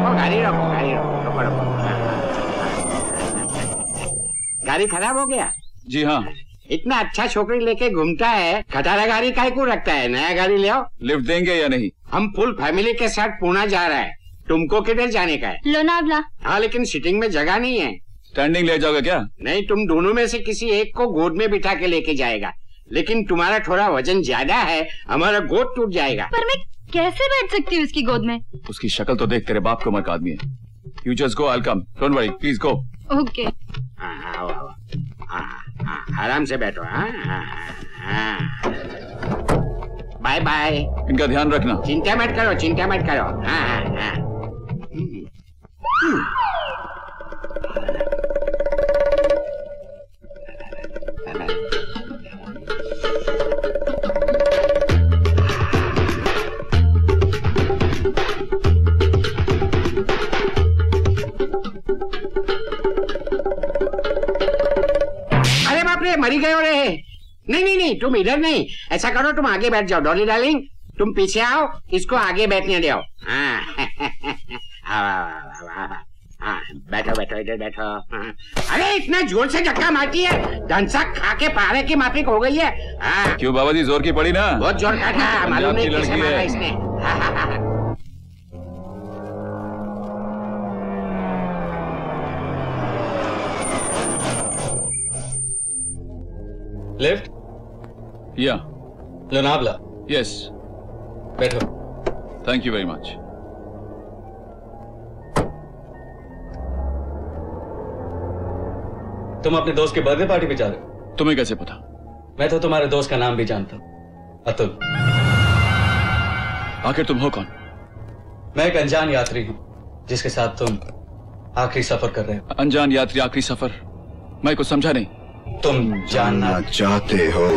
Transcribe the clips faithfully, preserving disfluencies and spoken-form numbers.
रोको गाड़ी रोको गाड़ी रोको रोको रोको। गाड़ी खराब हो गया? जी हाँ। इतना अच्छा छोकरी लेके घूमता है, खटारा गाड़ी काहे को रखता है? नया गाड़ी ले आओ। लिफ्ट देंगे या नहीं? हम फुल फैमिली के साथ पुणे जा रहा है, तुमको किधर जाने का है? लोनावला। हाँ लेकिन सीटिंग में जगह नहीं है। स्टैंडिंग ले जाओगे क्या? नहीं, तुम दोनों में से किसी एक को गोद में बिठा के लेके जाएगा, लेकिन तुम्हारा थोड़ा वजन ज्यादा है, हमारा गोद टूट जाएगा। पर मैं कैसे बैठ सकती हूँ उसकी गोद में? उसकी शक्ल तो देख, तेरे बाप को उम्र का आदमी है। You just go, I will come, don't worry, please go. Okay. आओ आओ, आराम से बैठो। Bye bye. इनका ध्यान रखना। चिंता मत करो, चिंता मत करो। हाँ हाँ हाँ। अरे बाप रे, मरी गए हो रे। नहीं नहीं नहीं, तुम इधर नहीं, ऐसा करो तुम आगे बैठ जाओ। डॉली डार्लिंग तुम पीछे आओ, इसको आगे बैठने दो। हाँ हाँ, बैठो बैठो इधर बैठो। हाँ। अरे इतना जोर से धक्का मारती है, धनसा खा के पारे की माफिक हो गई है। हाँ। क्यों बाबा जी, जोर की पड़ी ना? बहुत जोर का था, मालूम नहीं कैसे मारा इसने। लिफ्ट? या। लोनावला? यस। बैठो। Thank you very much. तुम अपने दोस्त की बर्थडे पार्टी पे जा रहे हो? तुम्हें कैसे पता? मैं तो तुम्हारे दोस्त का नाम भी जानता हूं, अतुल। आखिर तुम हो कौन? मैं एक अनजान यात्री हूं, जिसके साथ तुम आखिरी सफर कर रहे हो। अनजान यात्री, आखिरी सफर? मैं कुछ समझा नहीं। तुम जानना चाहते हो?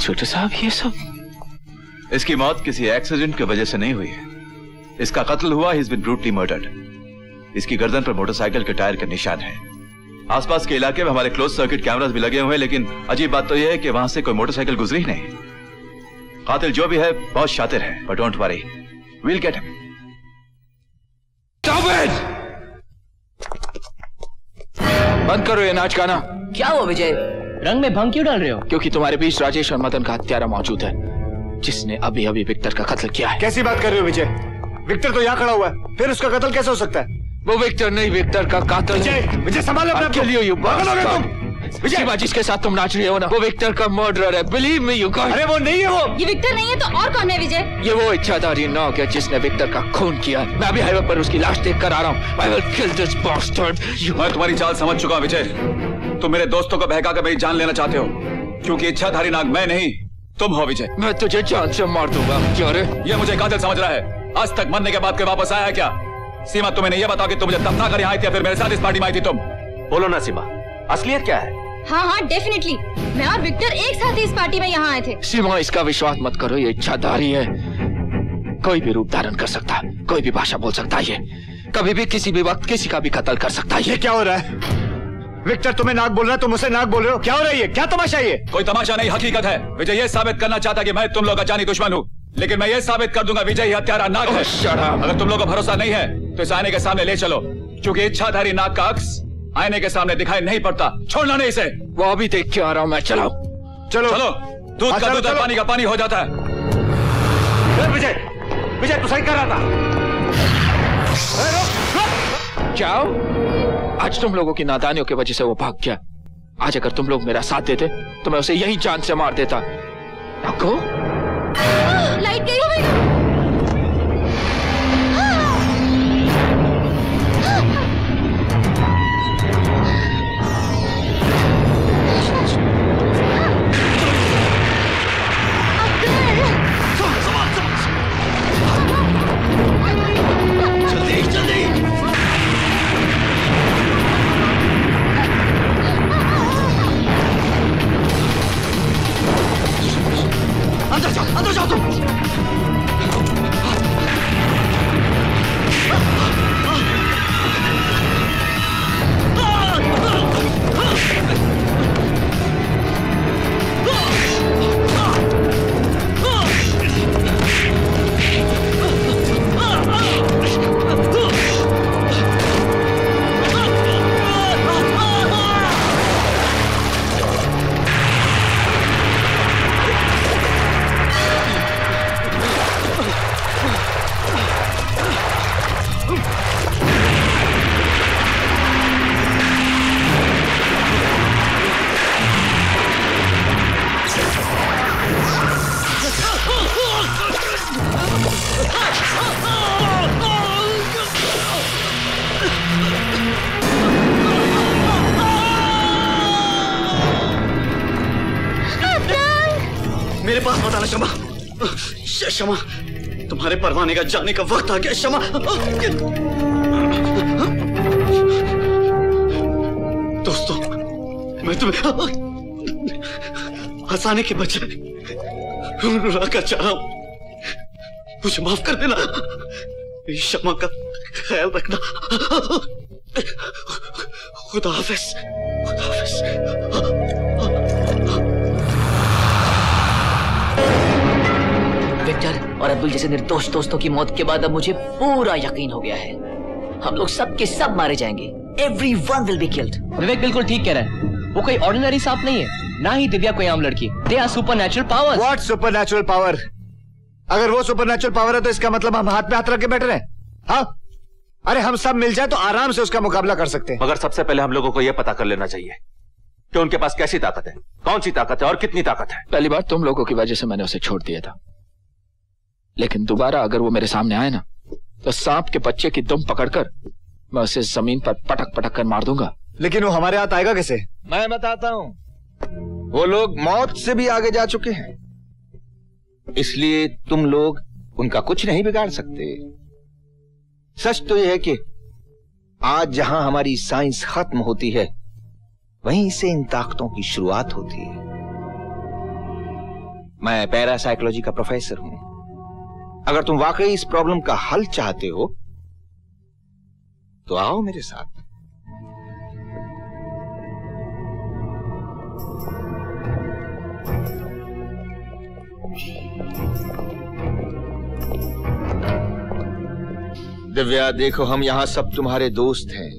इंस्पेक्टर साहब, ये सब? इसकी मौत किसी एक्सीडेंट की वजह से नहीं हुई है। इसका कत्ल हुआ, he is been brutally murdered. इसकी गर्दन पर मोटरसाइकिल के टायर के निशान है। आसपास के इलाके में हमारे क्लोज सर्किट कैमरास भी लगे हुए हैं, लेकिन अजीब बात तो यह है कि वहां से कोई मोटरसाइकिल गुजरी ही नहीं। कातिल जो भी है बहुत शातिर है, but don't worry, we'll get him. बंद करो ये नाच गाना। क्या हुआ विजय, रंग में भंग क्यों डाल रहे हो? क्योंकि तुम्हारे बीच राजेश और मदन का हत्यारा मौजूद है, जिसने अभी अभी विक्टर का कत्ल किया है। कैसी बात कर रहे हो विजय? विक्टर तो यहाँ खड़ा हुआ है, फिर उसका कत्ल कैसे हो सकता है? वो विक्टर नहीं, विक्टर का कातिल। विजय, विजय संभालो अपने आप को। विजय, जिसके साथ तुम नाच रहे हो ना, वो विक्टर का मर्डरर है। Believe me you guys. अरे वो नहीं है, वो ये विक्टर नहीं है तो और कौन है विजय? ये वो इच्छाधारी नॉक है जिसने विक्टर का खून किया। मैं अभी हाईवे पर उसकी लाश देख कर आ रहा हूँ। I will kill this bastard. मैं तुम्हारी चाल समझ चुका हूं विजय। तुम मेरे दोस्तों को बहका कर मेरी जान लेना चाहते हो, क्योंकि इच्छाधारी नाग मैं नहीं तुम हो विजय। मैं तुझे जान से मार दूंगा। क्या रे? ये मुझे कातिल समझ रहा है। आज तक मरने के बाद कोई वापस आया है क्या? सीमा, तुम्हें ये बताओ कि तुम मुझे दफना कर यहाँ आई थी या फिर मेरे साथ इस पार्टी में आई थी तुम? बोलो ना सीमा, असलियत क्या है? हाँ हाँ डेफिनेटली, मैं और विक्टर एक साथ ही इस पार्टी में यहाँ आए थे। सीमा, इसका विश्वास मत करो, ये इच्छाधारी है। कोई भी रूप धारण कर सकता है, कोई भी भाषा बोल सकता है, ये कभी भी किसी भी वक्त किसी का भी कत्ल कर सकता है। ये क्या हो रहा है? विक्टर तुम्हें नाग बोल रहा है, तुम उसे नाग बोल रहे हो। क्या हो रहा है ये? क्या तमाशा है ये? कोई तमाशा नहीं, हकीकत है। विजय ये साबित करना चाहता कि मैं तुम लोग का जानी दुश्मन हूँ, लेकिन मैं ये साबित कर दूंगा विजय ही हत्यारा नाग है। अगर तुम लोगों को भरोसा नहीं है तो इस आईने के सामने ले चलो, क्योंकि इच्छाधारी नाग का अक्स आईने के सामने दिखाई नहीं पड़ता। छोड़ना नहीं इसे। वो अभी देख के आ रहा हूँ मैं। चलो चलो चलो, दूध का दूध और पानी का पानी हो जाता है। विजय, विजय तू सही कर रहा था। जाओ, आज तुम लोगों की नादानियों की वजह से वो भाग गया। आज अगर तुम लोग मेरा साथ देते तो मैं उसे यही जान से मार देता। रखो। लाइट गई हो गई। जल्दी जल्दी। अंदर जाओ, अंदर जाओ तुम। मेरे पास मत आना शमा। शमा, तुम्हारे परवाने का जाने का वक्त आ गया शमा। दोस्तों, मैं तुम्हें हंसाने के बजाय रुला कर चाह रहा हूं। मुझे माफ कर देना। शमा का ख्याल रखना। खुदा हाफिज। खुदा हाफिज। विक्टर और अब्दुल जैसे निर्दोष दोस्तों की मौत के बाद अब मुझे पूरा यकीन हो गया है, हम लोग सब के सब मारे जाएंगे। Everyone will be killed. विवेक बिल्कुल ठीक कह रहा है। वो कोई ऑर्डिनरी सांप नहीं है, ना ही दिव्या कोई आम लड़की। They are supernatural powers. What supernatural power? अगर वो सुपरनैचुरल पावर है तो इसका मतलब हम हाथ पे हाथ रख के बैठ रहे हैं? हाँ? अरे हम सब मिल जाए तो आराम से उसका मुकाबला कर सकते हैं। मगर सबसे पहले हम लोगों को यह पता कर लेना चाहिए कि उनके पास कैसी ताकत है, कौन सी ताकत है और कितनी ताकत है। पहली बार तुम लोगों की वजह से मैंने उसे छोड़ दिया था, लेकिन दोबारा अगर वो मेरे सामने आए ना तो सांप के बच्चे की दुम पकड़कर मैं उसे जमीन पर पटक पटक कर मार दूंगा। लेकिन वो हमारे हाथ आएगा कैसे? मैं बताता हूं। वो लोग मौत से भी आगे जा चुके हैं, इसलिए तुम लोग उनका कुछ नहीं बिगाड़ सकते। सच तो यह है कि आज जहां हमारी साइंस खत्म होती है, वहीं से इन ताकतों की शुरुआत होती है। मैं पैरासाइकोलॉजी का प्रोफेसर हूं। अगर तुम वाकई इस प्रॉब्लम का हल चाहते हो तो आओ मेरे साथ। दिव्या देखो, हम यहां सब तुम्हारे दोस्त हैं,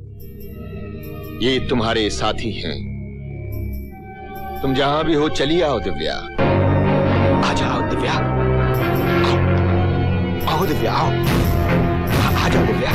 ये तुम्हारे साथी हैं। तुम जहां भी हो चली आओ दिव्या। आ जाओ दिव्या, आओ, आओ दिव्या, आओ, आ जाओ दिव्या।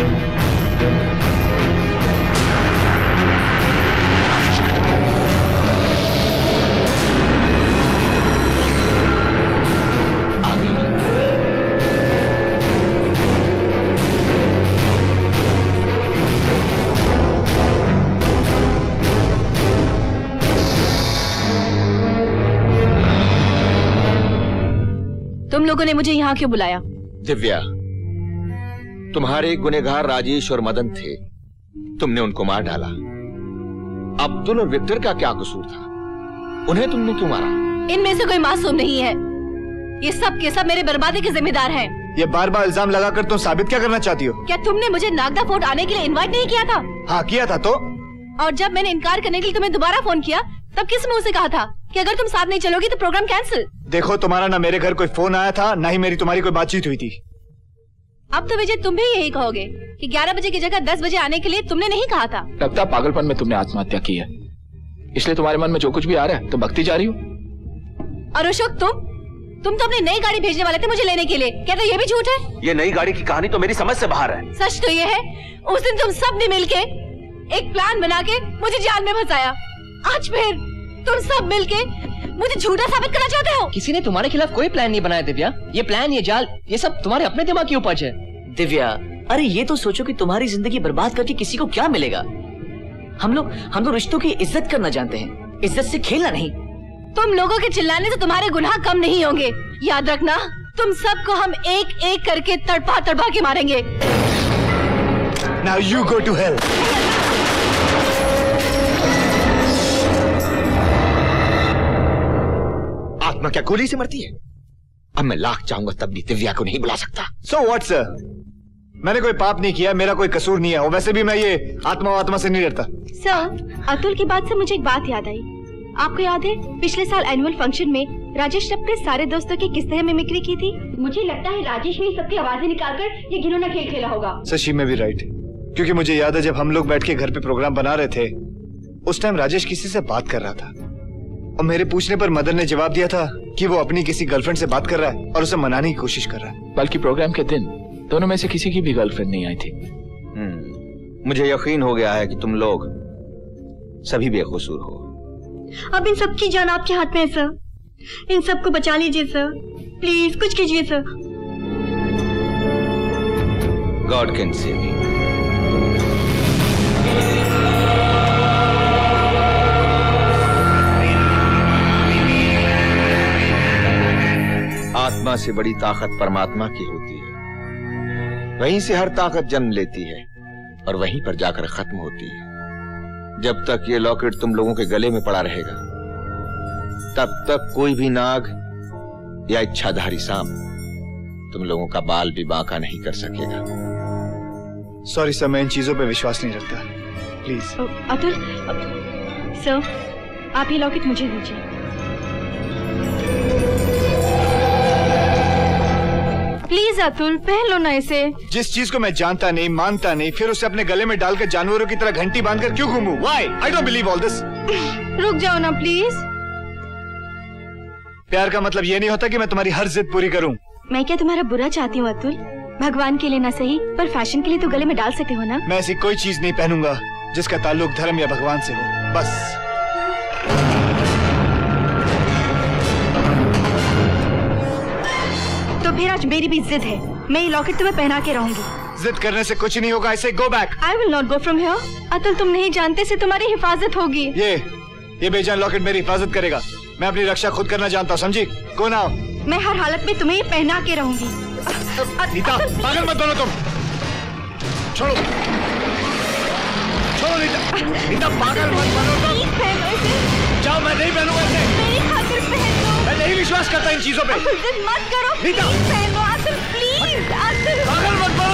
तुम लोगों ने मुझे यहाँ क्यों बुलाया? दिव्या, तुम्हारे गुनहगार राजेश और मदन थे, तुमने उनको मार डाला। अब्दुल और विक्टर का क्या कसूर था? उन्हें तुमने क्यों मारा? इनमें से कोई मासूम नहीं है, ये सब के सब मेरे बर्बादी के जिम्मेदार हैं। ये बार बार इल्जाम लगाकर तुम साबित क्या करना चाहती हो? क्या तुमने मुझे नागदा फोर्ट आने के लिए इनवाइट नहीं किया था? हाँ किया था। तो और जब मैंने इनकार करने के लिए तुम्हें दोबारा फोन किया तब किस मुंह से कहा था कि अगर तुम साथ नहीं चलोगी तो प्रोग्राम कैंसिल? देखो, तुम्हारा ना मेरे घर कोई फोन आया था, ना ही मेरी तुम्हारी कोई बातचीत हुई थी। अब तो विजय तुम भी यही कहोगे कि ग्यारह बजे की जगह दस बजे आने के लिए तुमने नहीं कहा था। लगता है पागलपन में तुमने आत्महत्या की है, इसलिए तुम्हारे मन में जो कुछ भी आ रहा है तुम बकती जा रही हो। और अशोक, तुम तुम तो अपनी नई गाड़ी भेजने वाले थे मुझे लेने के लिए, क्या तो ये भी झूठ है? ये नई गाड़ी की कहानी तो मेरी समझ से बाहर है। सच तो ये है, उस दिन तुम सब ने मिलके एक प्लान बना के मुझे जाल में फंसाया। आज फिर तुम सब मिलके मुझे झूठा साबित करना चाहते हो। किसी ने तुम्हारे खिलाफ कोई प्लान नहीं बनाया दिव्या। ये प्लान, ये जाल, ये सब तुम्हारे अपने दिमाग की उपज है। दिव्या, अरे ये तो सोचो कि तुम्हारी जिंदगी बर्बाद करके किसी को क्या मिलेगा। हम लोग हम लोग रिश्तों की इज्जत करना जानते हैं, इज्जत से खेलना नहीं। तुम लोगों के चिल्लाने से तुम्हारे गुनाह कम नहीं होंगे। याद रखना, तुम सबको हम एक एक करके तड़पा तड़पा के मारेंगे। Now you go to hell. आत्मा क्या गोली से मरती है? अब मैं लाख चाहूंगा तब भी दिव्या को नहीं बुला सकता। So what, sir? मैंने कोई पाप नहीं किया, मेरा कोई कसूर नहीं है, और वैसे भी मैं ये आत्मा आत्मा से नहीं डरता। सर, अतुल की बात से मुझे एक बात याद आई। आपको याद है पिछले साल एनुअल फंक्शन में राजेश ने अपने सारे दोस्तों की किस तरह मिमिक्री की थी? मुझे लगता है राजेश ने सबकी आवाजें निकालकर ये घिनौना खेल खेला होगा। शशि में भी राइट, क्योंकि मुझे याद है जब हम लोग बैठ के घर पे प्रोग्राम बना रहे थे, उस टाइम राजेश किसी से बात कर रहा था, और मेरे पूछने पर मदन ने जवाब दिया था कि वो अपनी किसी गर्लफ्रेंड से बात कर रहा है और उसे मनाने की कोशिश कर रहा है। बल्कि प्रोग्राम के दिन दोनों में से किसी की भी गर्लफ्रेंड नहीं आई थी। मुझे यकीन हो गया है कि तुम लोग सभी बेकसूर हो। अब इन सब की जान आपके हाथ में है सर, इन सबको बचा लीजिए सर, प्लीज कुछ कीजिए sir. God can save you. आत्मा से बड़ी ताकत परमात्मा की होती है, वहीं से हर ताकत जन्म लेती है और वहीं पर जाकर खत्म होती है। जब तक ये लॉकेट तुम लोगों के गले में पड़ा रहेगा, तब तक कोई भी नाग या इच्छाधारी सांप तुम लोगों का बाल भी बांका नहीं कर सकेगा। सॉरी सर, मैं इन चीजों पे विश्वास नहीं रखता, प्लीज। अतुल सर, आप ये लॉकेट मुझे दीजिए। प्लीज अतुल, पहन लो ना इसे। जिस चीज को मैं जानता नहीं, मानता नहीं, फिर उसे अपने गले में डालकर जानवरों की तरह घंटी बांधकर क्यों घूमूं? Why? I don't believe all this. रुक जाओ ना प्लीज। प्यार का मतलब ये नहीं होता कि मैं तुम्हारी हर जिद पूरी करूं। मैं क्या तुम्हारा बुरा चाहती हूँ अतुल? भगवान के लिए ना सही, पर फैशन के लिए तो गले में डाल सकते हो ना। मैं ऐसी कोई चीज नहीं पहनूंगा जिसका ताल्लुक धर्म या भगवान से हो, बस। तो फिर आज मेरी भी जिद है, मैं ये लॉकेट तुम्हें पहना के रहूंगी। जिद करने से कुछ नहीं होगा, ऐसे go back. I will not go from here. Atul, तुम नहीं जानते से तुम्हारी हिफाजत होगी। ये ये बेजान लॉकेट मेरी हिफाजत करेगा। मैं अपनी रक्षा खुद करना जानता हूँ, समझी? कौन आओ? मैं हर हालत में तुम्हें पहना के रहूंगी। नीता, पागल मत बनो तुम। छोड़ो छोड़ो नीता। नीता, पागल मत बनो तुम। जाओ, मैं नहीं पहनूंगा इसे। मेरी खातिर पहन लो। मैं नहीं विश्वास करता इन चीजों पे। जिद मत करो नीता। प्लीज, प्लीज, पागल मत बनो।